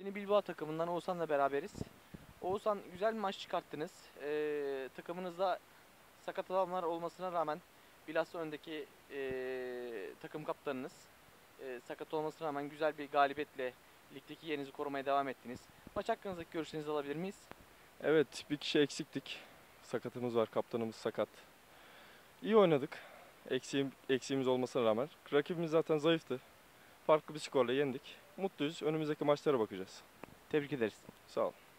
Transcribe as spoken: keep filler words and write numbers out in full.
Yeni Bilbao takımından Oğuzhan'la beraberiz. Oğuzhan, güzel bir maç çıkarttınız. Ee, takımınızda sakat adamlar olmasına rağmen bilhassa öndeki ee, takım kaptanınız ee, sakat olmasına rağmen güzel bir galibiyetle ligdeki yerinizi korumaya devam ettiniz. Maç hakkınızdaki görüşlerinizi alabilir miyiz? Evet, bir kişi eksiktik. Sakatımız var, kaptanımız sakat. İyi oynadık. Eksiğim, eksiğimiz olmasına rağmen. Rakibimiz zaten zayıftı. Farklı bir skorla yendik. Mutluyuz. Önümüzdeki maçlara bakacağız. Tebrik ederiz. Sağ ol.